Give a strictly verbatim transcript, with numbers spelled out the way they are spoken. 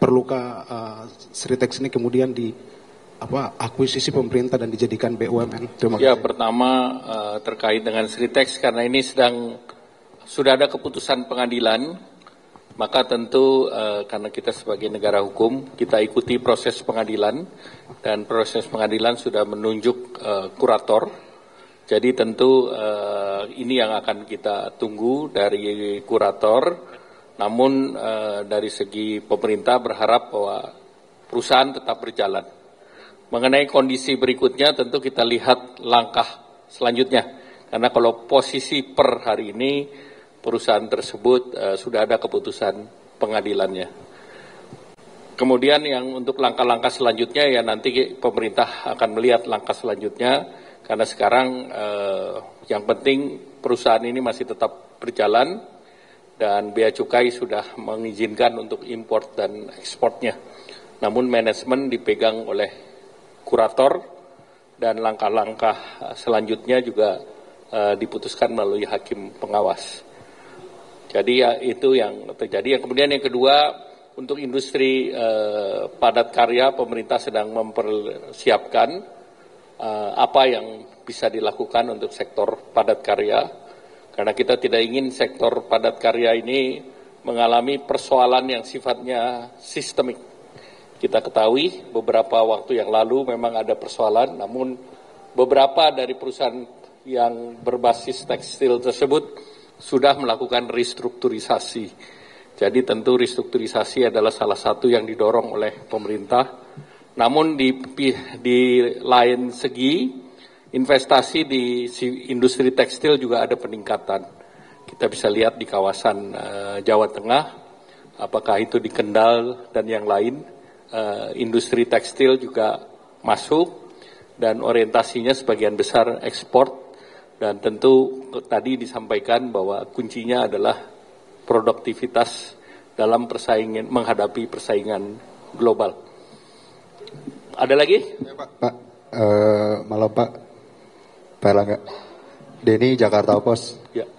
perlukah uh, Sritex ini kemudian di apa akuisisi pemerintah dan dijadikan B U M N? Terima kasih. Ya, pertama uh, terkait dengan Sritex, karena ini sedang sudah ada keputusan pengadilan, maka tentu uh, karena kita sebagai negara hukum, kita ikuti proses pengadilan, dan proses pengadilan sudah menunjuk uh, kurator. Jadi tentu uh, ini yang akan kita tunggu dari kurator, namun uh, dari segi pemerintah berharap bahwa perusahaan tetap berjalan. Mengenai kondisi berikutnya tentu kita lihat langkah selanjutnya, karena kalau posisi per hari ini perusahaan tersebut uh, sudah ada keputusan pengadilannya. Kemudian yang untuk langkah-langkah selanjutnya ya nanti pemerintah akan melihat langkah selanjutnya, karena sekarang uh, yang penting perusahaan ini masih tetap berjalan dan Bea Cukai sudah mengizinkan untuk import dan ekspornya. Namun manajemen dipegang oleh kurator dan langkah-langkah selanjutnya juga uh, diputuskan melalui hakim pengawas. Jadi ya itu yang terjadi. Yang kemudian yang kedua, untuk industri uh, padat karya, pemerintah sedang mempersiapkan uh, apa yang bisa dilakukan untuk sektor padat karya, karena kita tidak ingin sektor padat karya ini mengalami persoalan yang sifatnya sistemik. Kita ketahui beberapa waktu yang lalu memang ada persoalan, namun beberapa dari perusahaan yang berbasis tekstil tersebut sudah melakukan restrukturisasi. Jadi tentu restrukturisasi adalah salah satu yang didorong oleh pemerintah. Namun di, di lain segi, investasi di industri tekstil juga ada peningkatan. Kita bisa lihat di kawasan uh, Jawa Tengah, apakah itu di Kendal dan yang lain. Uh, industri tekstil juga masuk dan orientasinya sebagian besar ekspor, dan tentu tadi disampaikan bahwa kuncinya adalah produktivitas dalam persaingan menghadapi persaingan global. Ada lagi? Ya, Pak. Pak, uh, malam Pak. Pak Erlangga. Denny, Jakarta Post. Ya.